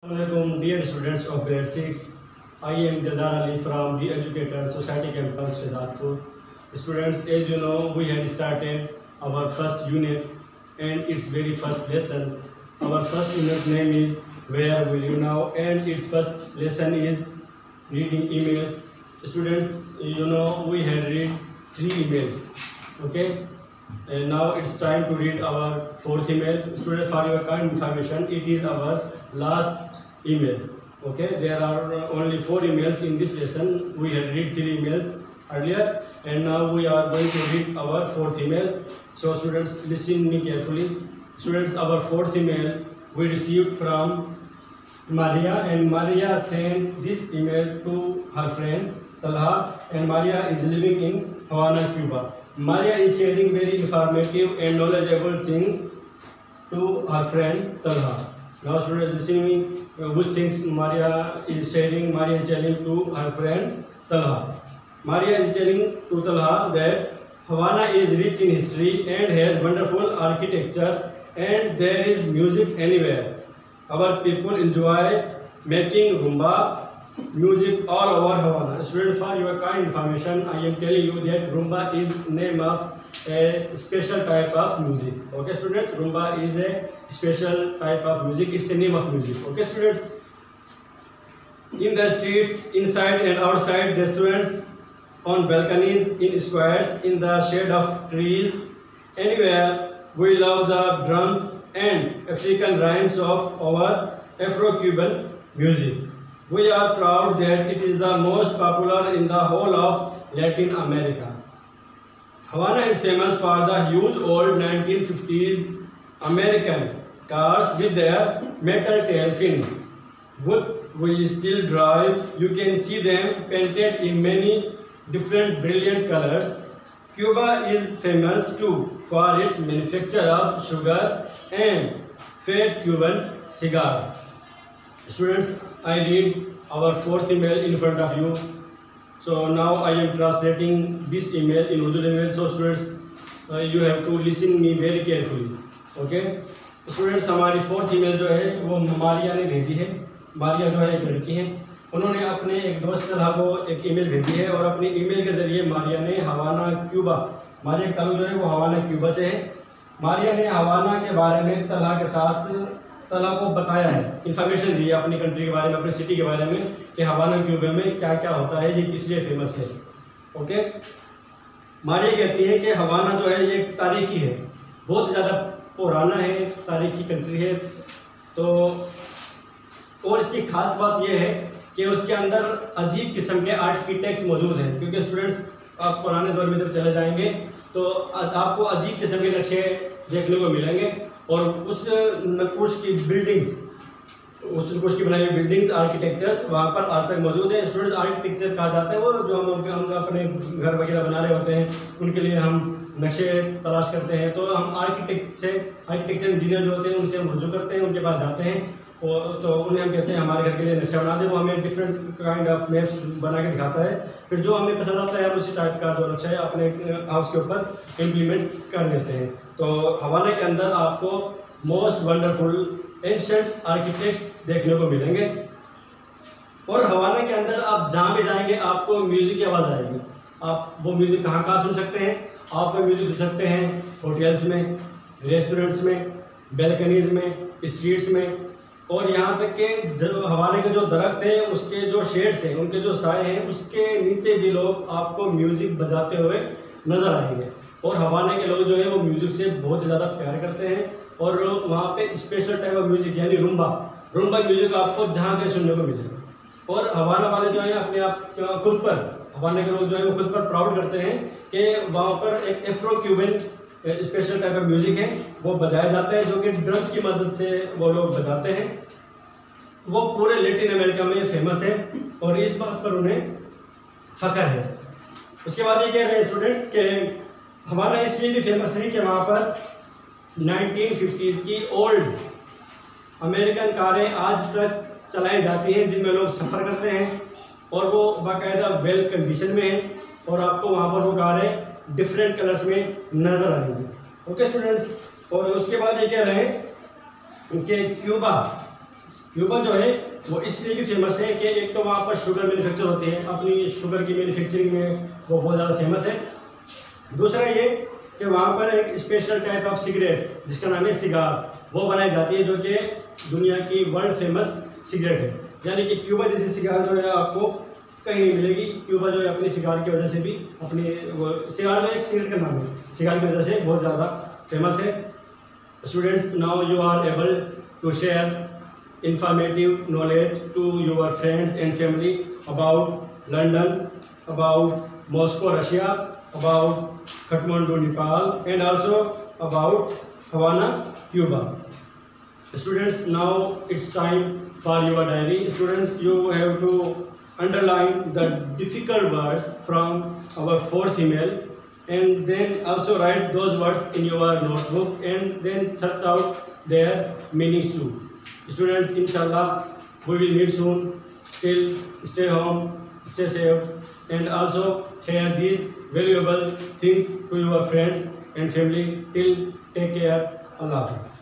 Assalamualaikum, dear students of grade 6. I am Jadar Ali from the Educator Society Campus, Shahdatpur. Students, as you know, we had started our first unit and its very first lesson. Our first unit name is Where Will You Now, and its first lesson is reading emails. Students, you know, we had read 3 emails. Okay, and now it's time to read our 4th email. Students, for your kind information, it is our last email. Okay, there are only 4 emails in this lesson. We had read 3 emails earlier, and now we are going to read our 4th email. So students, listen me carefully. Students, our 4th email we received from Maria, and Maria sent this email to her friend Talha, and Maria is living in Havana, Cuba. Maria is sharing very informative and knowledgeable things to her friend Talha. Now students, listen me, which things Maria is sharing. Maria is telling to her friend Talha. Maria is telling to Talha that Havana is rich in history and has wonderful architecture, and there is music anywhere. Our people enjoy making rumba music all over Havana. Students, for your kind information, I am telling you that rumba is name of a special type of music. Okay students, rumba is a special type of music. It's a name of music. Okay students, in the streets, inside and outside restaurants, on balconies, in squares, in the shade of trees, anywhere, we love the drums and African rhymes of our Afro-Cuban music. We are proud that it is the most popular in the whole of Latin America. Havana is famous for the huge old 1950s American cars with their metal tail fins. We still drive. You can see them painted in many different brilliant colors. Cuba is famous too for its manufacture of sugar and fat Cuban cigars. Students, I read our 4th email in front of you. So now I am translating this email in Urdu language. So students, you have to listen me very carefully. Okay? Students, हमारी 4th email जो है वो मारिया ने भेजी है. मारिया जो है एक लड़की है. उन्होंने अपने एक दोस्त तलहा को एक ईमेल भेजी है, और अपने ईमेल के जरिए मारिया ने हवाना क्यूबा, मारिया का ताल्लुक जो है वो हवाना क्यूबा से है. मारिया ने हवाना के बारे में तलहा के साथ तलहा को बताया है, इन्फॉर्मेशन दी है अपनी कंट्री के बारे में, अपनी सिटी के बारे में, कि हवाना क्यूबा में क्या क्या होता है, ये किस लिए फेमस है. ओके, मारिया कहती है कि हवाना जो है ये तारीखी है, बहुत ज़्यादा पुराना है, तारीखी कंट्री है. तो और इसकी खास बात यह है कि उसके अंदर अजीब किस्म के आर्किटेक्ट्स मौजूद हैं, क्योंकि स्टूडेंट्स आप पुराने दौर में जब चले जाएंगे तो आपको अजीब किस्म के नक्शे देखने को मिलेंगे, और उस नक्कुश की बिल्डिंग्स, उस नक्कुश की बनाई हुई बिल्डिंग्स, आर्किटेक्चर्स वहाँ पर आज तक मौजूद है. स्टूडेंट्स, आर्किटेक्चर कहा जाता है वो जो हम अपने घर वगैरह बना रहे होते हैं, उनके लिए हम नक्शे तलाश करते हैं. तो हम आर्किटेक्चर इंजीनियर जो होते हैं उनसे हम रुजू करते हैं, उनके पास जाते हैं, तो उन्हें हम कहते हैं हमारे घर के लिए नक्शा बना दे. वो हमें डिफरेंट काइंड ऑफ मैप्स बना के दिखाता है. फिर जो हमें पसंद आता है हम उसी टाइप का जो नक्शा है अपने हाउस के ऊपर इम्प्लीमेंट कर देते हैं. तो हवाना के अंदर आपको मोस्ट वंडरफुल एंशिएंट आर्किटेक्ट्स देखने को मिलेंगे, और हवाना के अंदर आप जहाँ भी जाएंगे आपको म्यूज़िक की आवाज़ आएगी. आप वो म्यूज़िक कहाँ सुन सकते हैं? आप वो म्यूज़िक सुन सकते हैं होटल्स में, रेस्टोरेंट्स में, बैल्कनीज में, स्ट्रीट्स में, और यहाँ तक के जो हवाने के जो दरख्त हैं उसके जो शेड्स हैं, उनके जो साए हैं, उसके नीचे भी लोग आपको म्यूज़िक बजाते हुए नज़र आएंगे. और हवाने के लोग जो है वो म्यूज़िक से बहुत ज़्यादा प्यार करते हैं, और वहाँ पे स्पेशल टाइप ऑफ म्यूज़िक यानी रुम्बा म्यूज़िक आपको जहाँ कहीं सुनने को मिलेगा. और हवाना वाले जो हैं अपने आप खुद पर, हवाने के लोग जो हैं वो खुद पर प्राउड करते हैं कि वहाँ पर एक Afro Cuban special type of music है वो बजाया जाता है, जो कि ड्रम्स की मदद से वो लोग बजाते हैं. वो पूरे लैटिन अमेरिका में फेमस है, और इस बात पर उन्हें फ़ख्र है. उसके बाद ये कह रहे हैं स्टूडेंट्स कि हवाना इसलिए भी फेमस है कि वहाँ पर 1950s की ओल्ड अमेरिकन कारें आज तक चलाई जाती हैं, जिनमें लोग सफ़र करते हैं, और वो बाकायदा वेल कंडीशन में हैं, और आपको वहाँ पर वो कारें डिफरेंट कलर्स में नज़र आएंगी. ओके स्टूडेंट्स, और उसके बाद ये कह रहे हैं कि क्यूबा क्यूबा जो है वो इसलिए भी फेमस है कि एक तो वहाँ पर शुगर मैन्युफैक्चर होती है, अपनी शुगर की मैन्युफैक्चरिंग में वो बहुत ज़्यादा फेमस है। दूसरा ये कि वहाँ पर एक स्पेशल टाइप ऑफ सिगरेट जिसका नाम है सिगार, वो बनाई जाती है, जो कि दुनिया की वर्ल्ड फेमस सिगरेट है। यानी कि क्यूबा जैसी सिगार जो है आपको कहीं नहीं मिलेगी। क्यूबा जो है अपनी सिगार की वजह से भी, अपनी वो सिगार जो एक सिगरेट का नाम है, सिगार की वजह से बहुत ज़्यादा फेमस है। Students, now you are able to share informative knowledge to your friends and family about London, about Moscow, Russia, about Kathmandu, Nepal, and also about Havana, Cuba. Students, now it's time for your diary. Students, you have to underline the difficult words from our fourth email, and then also write those words in your notebook, and then search out their meanings too. Students, inshallah, we will meet soon. Till stay home, stay safe, and also share these valuable things to your friends and family. Till take care. Allah Hafiz.